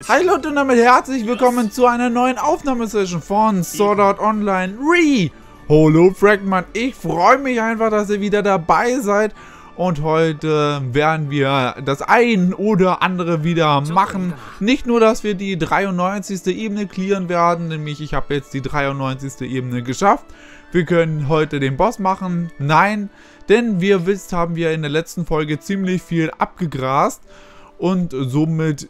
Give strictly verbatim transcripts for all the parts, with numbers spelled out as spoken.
Hi Leute und damit herzlich willkommen zu einer neuen Aufnahmesession von Sword Art Online Re Holofragment. Ich freue mich einfach, dass ihr wieder dabei seid und heute werden wir das ein oder andere wieder machen. Nicht nur, dass wir die dreiundneunzigste Ebene clearen werden, nämlich ich habe jetzt die dreiundneunzigste Ebene geschafft. Wir können heute den Boss machen. Nein, denn wie ihr wisst, haben wir in der letzten Folge ziemlich viel abgegrast und somit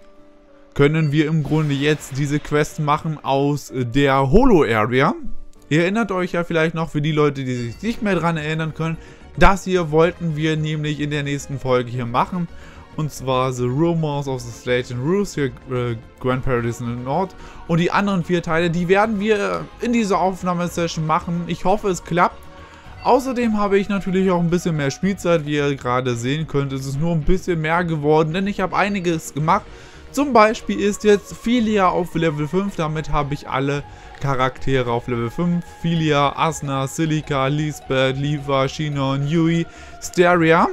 können wir im Grunde jetzt diese Quest machen aus der Holo-Area. Ihr erinnert euch ja vielleicht noch, für die Leute, die sich nicht mehr daran erinnern können, das hier wollten wir nämlich in der nächsten Folge hier machen. Und zwar The Rumors of the Slate and Rules, hier äh, Grand Paradise in the North. Und die anderen vier Teile, die werden wir in dieser Aufnahmesession machen. Ich hoffe, es klappt. Außerdem habe ich natürlich auch ein bisschen mehr Spielzeit, wie ihr gerade sehen könnt. Es ist nur ein bisschen mehr geworden, denn ich habe einiges gemacht. Zum Beispiel ist jetzt Filia auf Level fünf, damit habe ich alle Charaktere auf Level fünf. Filia, Asna, Silica, Lisbeth, Liva, Shinon, Yui, Steria.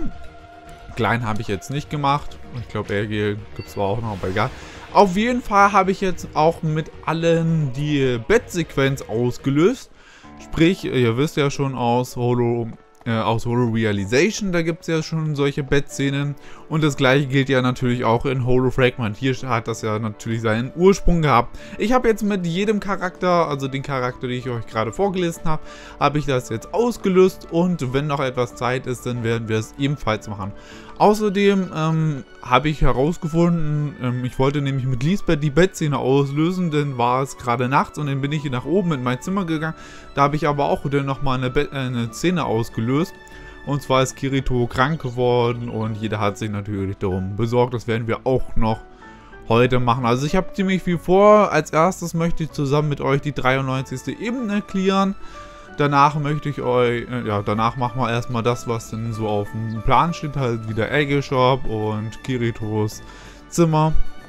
Klein habe ich jetzt nicht gemacht. Ich glaube, Ergil gibt es zwar auch noch, aber egal. Auf jeden Fall habe ich jetzt auch mit allen die Bettsequenz ausgelöst. Sprich, ihr wisst ja schon aus Holo... Äh, aus Holo Realization, da gibt es ja schon solche Bettszenen und das gleiche gilt ja natürlich auch in Holofragment. Hier hat das ja natürlich seinen Ursprung gehabt. Ich habe jetzt mit jedem Charakter, also den Charakter, den ich euch gerade vorgelesen habe, habe ich das jetzt ausgelöst und wenn noch etwas Zeit ist, dann werden wir es ebenfalls machen. Außerdem ähm, habe ich herausgefunden, ähm, ich wollte nämlich mit Lisbeth die Bettszene auslösen, dann war es gerade nachts und dann bin ich nach oben in mein Zimmer gegangen. Da habe ich aber auch dann nochmal eine, äh, eine Szene ausgelöst. Und zwar ist Kirito krank geworden und jeder hat sich natürlich darum besorgt. Das werden wir auch noch heute machen. Also ich habe ziemlich viel vor. Als erstes möchte ich zusammen mit euch die dreiundneunzigste Ebene clearen. Danach möchte ich euch, äh, ja, danach machen wir erstmal das, was denn so auf dem Plan steht, halt wieder Ergil Shop und Kiritos Zimmer.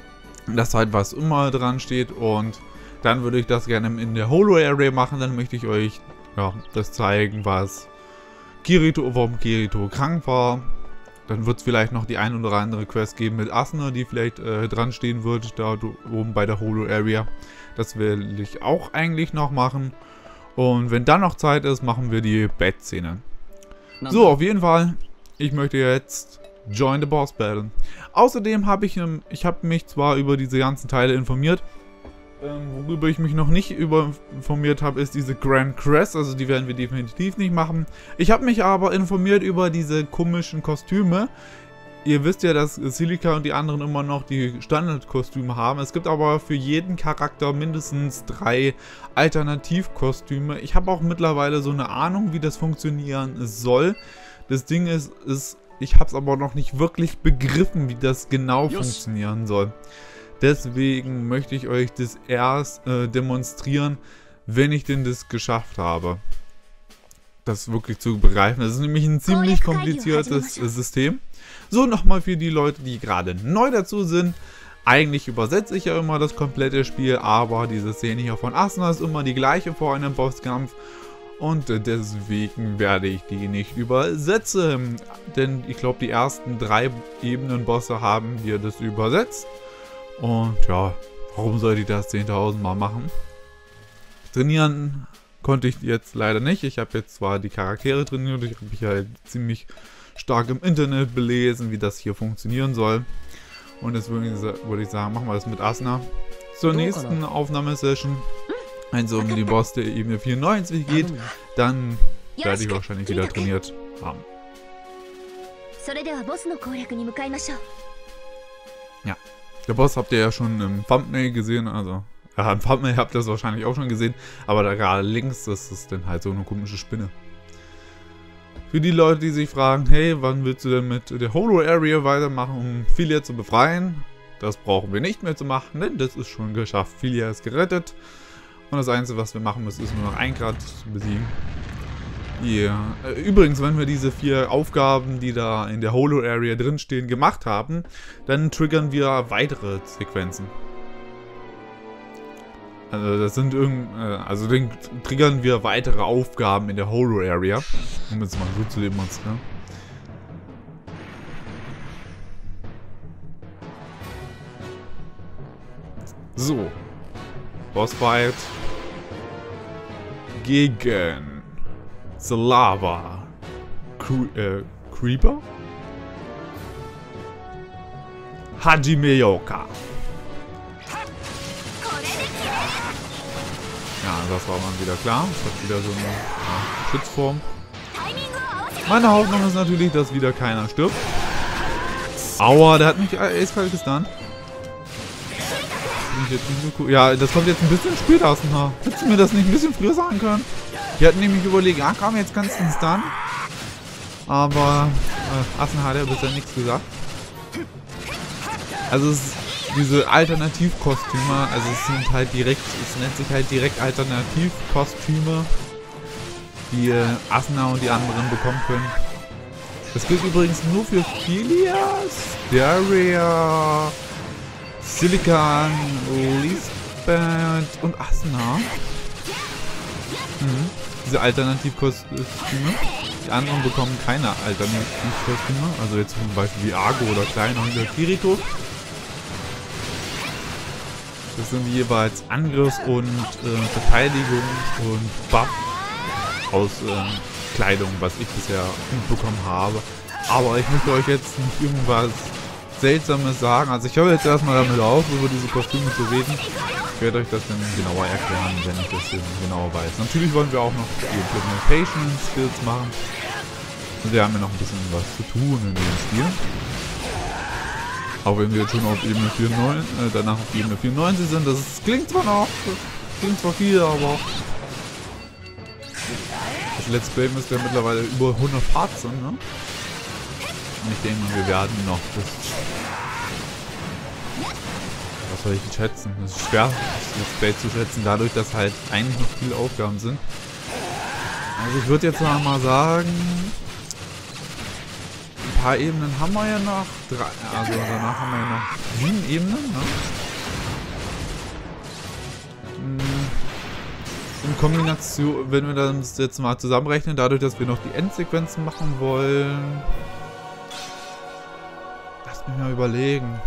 Das halt, was immer dran steht und dann würde ich das gerne in der Holo-Area machen, dann möchte ich euch, ja, das zeigen, was Kirito, warum Kirito krank war. Dann wird es vielleicht noch die ein oder andere Quest geben mit Asna, die vielleicht äh, dran stehen wird, da oben bei der Holo-Area. Das will ich auch eigentlich noch machen. Und wenn dann noch Zeit ist, machen wir die Bettszene. So, auf jeden Fall, ich möchte jetzt Join the Boss Battle. Außerdem habe ich, ich habe mich zwar über diese ganzen Teile informiert, ähm, worüber ich mich noch nicht über informiert habe, ist diese Grand Crest, also die werden wir definitiv nicht machen. Ich habe mich aber informiert über diese komischen Kostüme. Ihr wisst ja, dass Silica und die anderen immer noch die Standardkostüme haben. Es gibt aber für jeden Charakter mindestens drei Alternativkostüme. Ich habe auch mittlerweile so eine Ahnung, wie das funktionieren soll. Das Ding ist, ist ich habe es aber noch nicht wirklich begriffen, wie das genau Just. funktionieren soll. Deswegen möchte ich euch das erst äh, demonstrieren, wenn ich denn das geschafft habe. Das wirklich zu begreifen. Das ist nämlich ein ziemlich kompliziertes System. So, nochmal für die Leute, die gerade neu dazu sind. Eigentlich übersetze ich ja immer das komplette Spiel, aber diese Szene hier von Asna ist immer die gleiche vor einem Bosskampf. Und deswegen werde ich die nicht übersetzen. Denn ich glaube, die ersten drei Ebenenbosse haben wir das übersetzt. Und ja, warum sollte ich das zehntausend Mal machen? Trainieren konnte ich jetzt leider nicht. Ich habe jetzt zwar die Charaktere trainiert, ich habe mich halt ziemlich stark im Internet belesen, wie das hier funktionieren soll. Und jetzt würde ich, würde ich sagen, machen wir das mit Asna. Zur nächsten Aufnahmesession, wenn es um die Boss der Ebene vierundneunzig geht, dann werde ich wahrscheinlich wieder trainiert haben. Ja, der Boss habt ihr ja schon im Thumbnail gesehen, also ja, im Thumbnail habt ihr das wahrscheinlich auch schon gesehen, aber da gerade links, das ist dann halt so eine komische Spinne. Für die Leute, die sich fragen, hey, wann willst du denn mit der Holo-Area weitermachen, um Filia zu befreien? Das brauchen wir nicht mehr zu machen, denn das ist schon geschafft. Filia ist gerettet. Und das Einzige, was wir machen müssen, ist nur noch ein Grad zu besiegen. Yeah. Übrigens, wenn wir diese vier Aufgaben, die da in der Holo-Area drinstehen, gemacht haben, dann triggern wir weitere Sequenzen. Also das sind irgend, also dann triggern wir weitere Aufgaben in der Holo-Area, um jetzt mal so zu demonstrieren. So. Bossfight. Gegen The Lava Cre äh, Creeper? Hajime Yoka. Ja, das war mal wieder klar. Das hat wieder so eine ja, Schutzform. Meine Hoffnung ist natürlich, dass wieder keiner stirbt. Aua, der hat mich eiskalt gestunt. Jetzt nicht so cool. Ja, das kommt jetzt ein bisschen später aus dem Haar. Hättest du mir das nicht ein bisschen früher sagen können? Wir hatten nämlich überlegt, ah komm, jetzt kannst du einen Stun. Aber äh, Assen hat ja bisher nichts gesagt. Also es ist diese Alternativkostüme, also es sind halt direkt, es nennt sich halt direkt Alternativkostüme, die äh, Asuna und die anderen bekommen können. Das gilt übrigens nur für Philias, Daria, Silicon, Lisbeth und Asuna. Mhm. Diese Alternativkostüme. Die anderen bekommen keine Alternativkostüme. Also jetzt zum Beispiel wie Argo oder Kleiner oder Kirito. Das sind jeweils Angriffs- und äh, Verteidigung und Buff aus äh, Kleidung, was ich bisher mitbekommen habe. Aber ich möchte euch jetzt nicht irgendwas Seltsames sagen. Also ich höre jetzt erstmal damit auf, über diese Kostüme zu reden. Ich werde euch das dann genauer erklären, wenn ich das genauer weiß. Natürlich wollen wir auch noch die Implementation Skills machen. Und wir haben ja noch ein bisschen was zu tun in dem Spiel. Auch wenn wir jetzt schon auf Ebene vierundneunzig, äh, danach auf Ebene vierundneunzig sind. Das ist, klingt zwar noch, das klingt zwar viel, aber das Let's Play müsste ja mittlerweile über hundert Parts sein, ne? Und ich denke mal, wir werden noch bis... Was soll ich denn schätzen? Das ist schwer, das Let's Play zu schätzen, dadurch, dass halt eigentlich noch viele Aufgaben sind. Also ich würde jetzt mal sagen... Ein paar Ebenen haben wir ja noch. Drei, also danach haben wir ja noch sieben Ebenen, ne? In Kombination, wenn wir das jetzt mal zusammenrechnen, dadurch, dass wir noch die Endsequenzen machen wollen. Lass mich mal überlegen.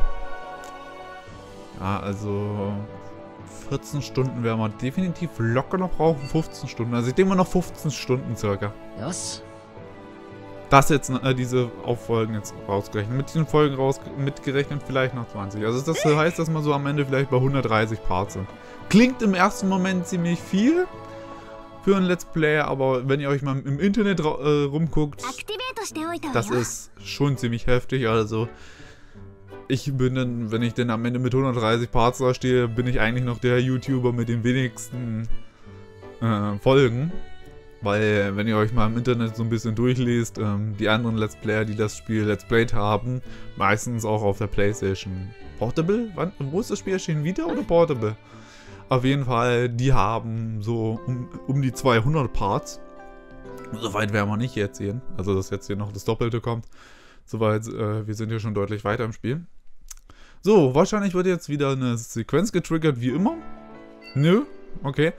Ja, also vierzehn Stunden werden wir definitiv locker noch brauchen. fünfzehn Stunden. Also ich denke mal noch fünfzehn Stunden circa. Was? Das jetzt, äh, diese Auffolgen jetzt rausgerechnet. Mit diesen Folgen raus mitgerechnet vielleicht noch zwanzig. Also das heißt, dass wir so am Ende vielleicht bei hundertdreißig Parts sind. Klingt im ersten Moment ziemlich viel für ein Let's Play, aber wenn ihr euch mal im Internet äh, rumguckt, das ist schon ziemlich heftig. Also ich bin dann, wenn ich denn am Ende mit hundertdreißig Parts da stehe, bin ich eigentlich noch der YouTuber mit den wenigsten äh, Folgen. Weil, wenn ihr euch mal im Internet so ein bisschen durchliest, ähm, die anderen Let's Player, die das Spiel Let's Played haben, meistens auch auf der PlayStation Portable? Wann, wo ist das Spiel erschienen? Wieder oder Portable? Auf jeden Fall, die haben so um, um die zweihundert Parts. Soweit werden wir nicht jetzt sehen. Also, dass jetzt hier noch das Doppelte kommt. Soweit, äh, wir sind hier schon deutlich weiter im Spiel. So, wahrscheinlich wird jetzt wieder eine Sequenz getriggert, wie immer. Nö, okay.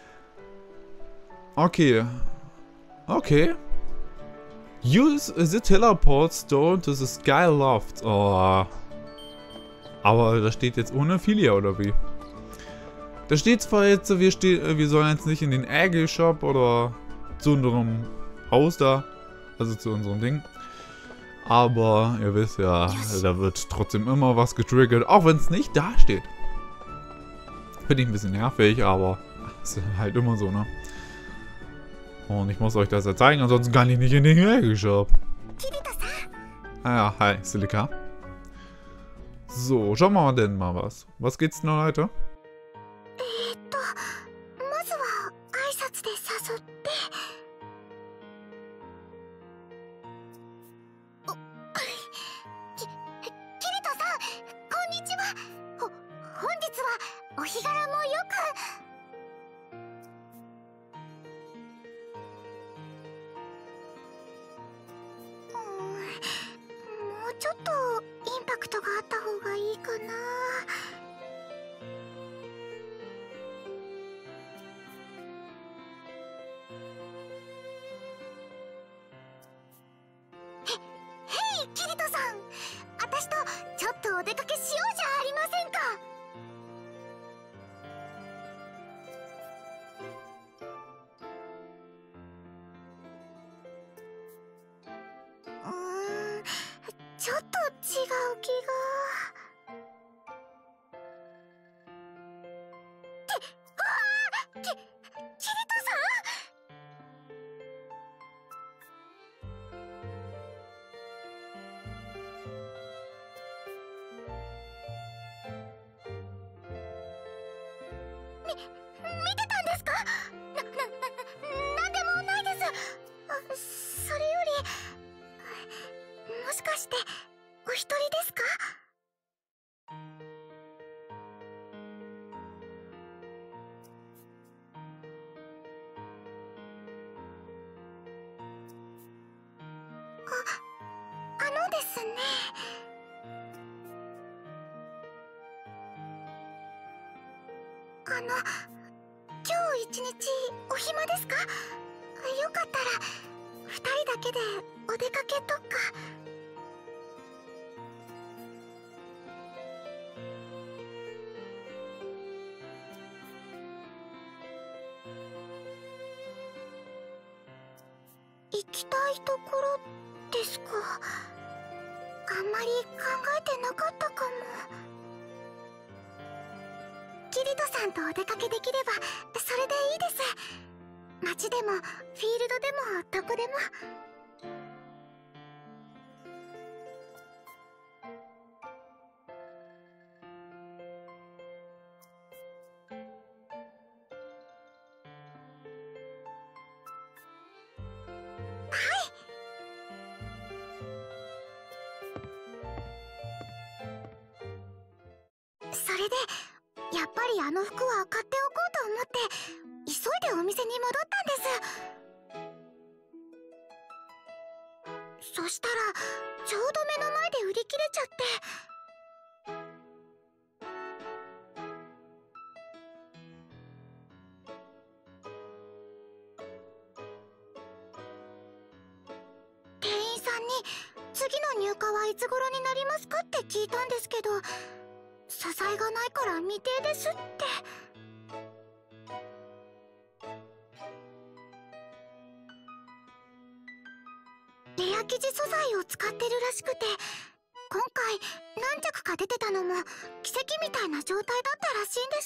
Okay. Okay. Use the teleport stone to the sky loft. Oh. Aber da steht jetzt ohne Philia, oder wie? Da steht zwar jetzt, wir, ste wir sollen jetzt nicht in den Aggie Shop oder zu unserem Haus da. Also zu unserem Ding. Aber ihr wisst ja, da wird trotzdem immer was getriggert. Auch wenn es nicht da steht. Finde ich ein bisschen nervig, aber ist halt immer so, ne? Und ich muss euch das ja zeigen, ansonsten kann ich nicht in den Aggie Shop. Ah ja, hi, Silica. So, schauen wir mal denn mal was. Was geht's denn heute? ちょっと違う気が。き、ああ、き、キリトさん。み、見てたんですか？な、な、な、なんでもないです。あ、それより、もしかしてお一人ですか？あ、あのですね。あの、今日一日お暇ですか？よかったら二人だけでお出かけとか。行きたいところですか？あんまり考えてなかったかも。キリトさんとお出かけできればそれでいいです。街でもフィールドでもどこでも。はい。それでやっぱりあの服は買っておこうと思って急いでお店に戻ったんです。そしたらちょうど目の前で売り切れちゃって。店員さんに次の入荷はいつ頃になりますかって聞いたんですけど、素材がないから未定ですって。レア生地素材を使ってるらしくて、今回何着か出てたのも奇跡みたいな状態だったらしいんです。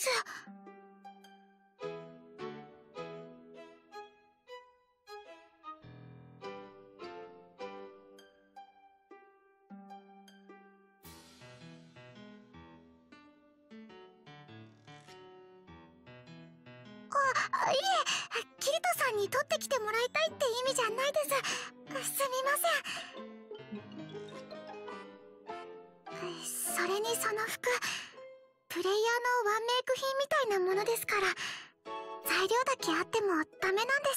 あ、いえ、キリトさんに取ってきてもらいたいって意味じゃないです。すみません。それにその服、プレイヤーのワンメイク品みたいなものですから、材料だけあってもダメなんです。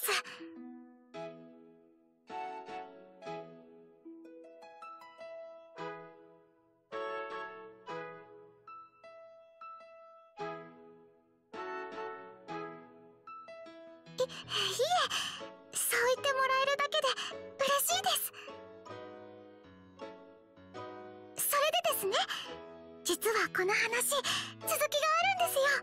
い、いえ、そう言ってもらえるだけで嬉しいです。それでですね、実はこの話、続きがあるんですよ。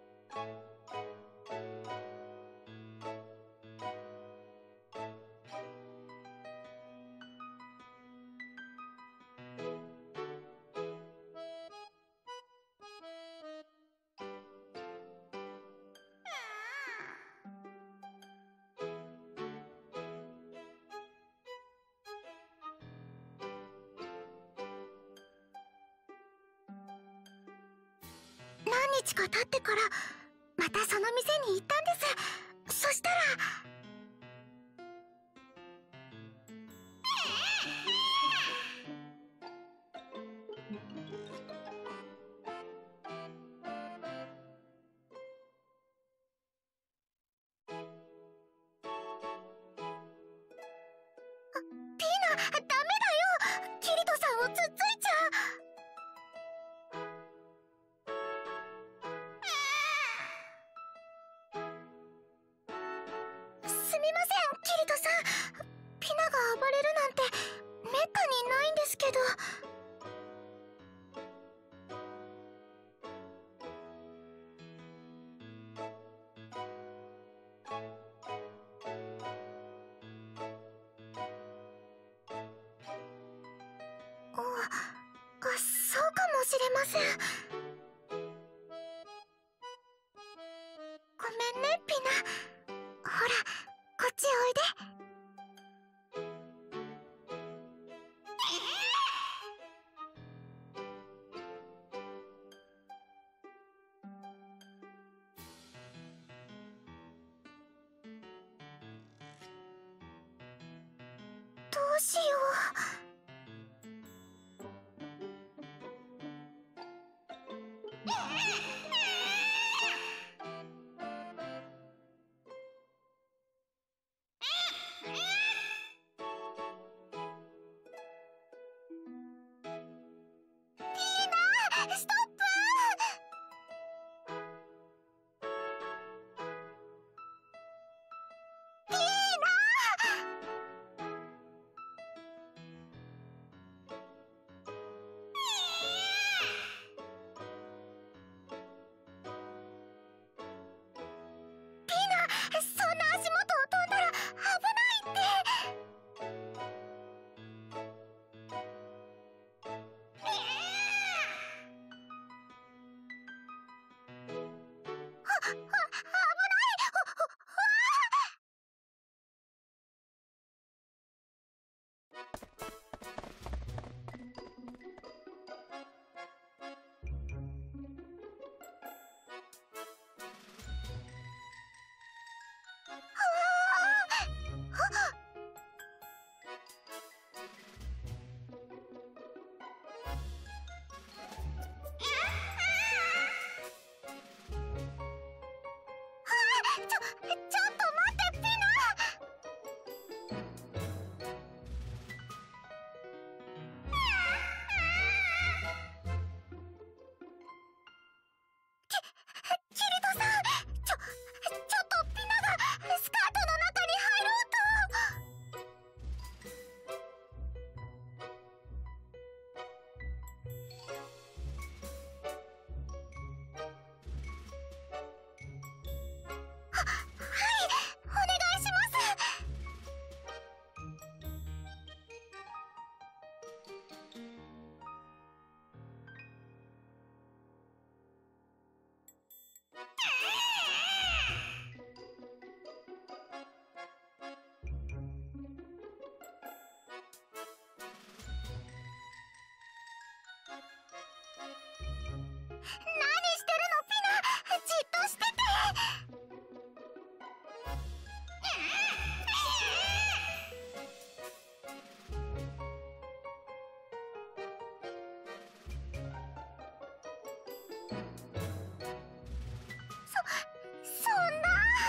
何日か経ってからまたその店に行ったんです。そしたら、ピーナ、ダメだよ。キリトさんをつっついちゃう。すみません、キリトさん。ピナが暴れるなんてめったにないんですけど。あません。ごめんねピナ。ほらこっちおいで。どうしよう。ピーナ、ストップ。ピーナ。そんな足元を飛んだら危ないって。は、は、危ない。ほ、ほ、ちょ、ちょっと待ってピナ。キリトさん、ちょ、ちょっとピナがスカートの中に入ろうと。は、はい、お願いします。何してるのピナ。じっとしてて。そ、そんな。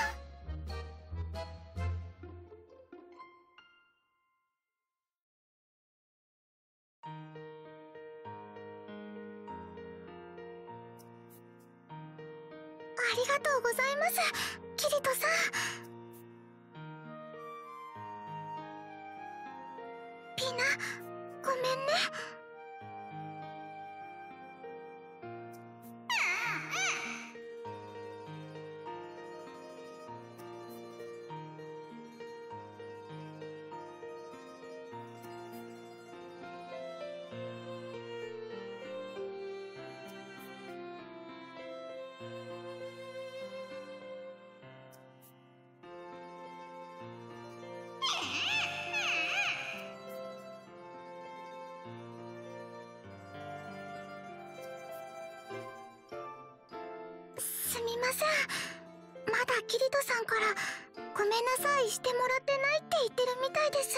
ありがとうございます、キリトさん。ピナ、ごめんね。すみません。まだキリトさんからごめんなさいしてもらってないって言ってるみたいです。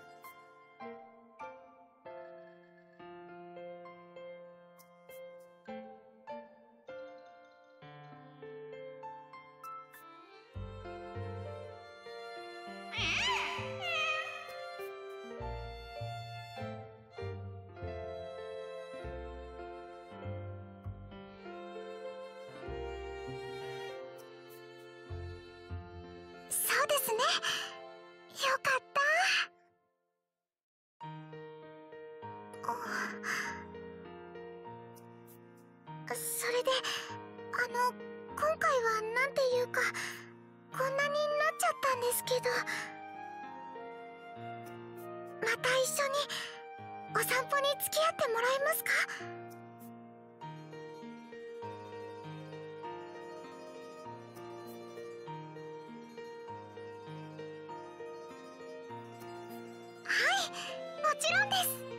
そうですね。よかった。それで、あの、今回はなんていうか、こんなになっちゃったんですけど、また一緒にお散歩に付き合ってもらえますか？ ちろんです。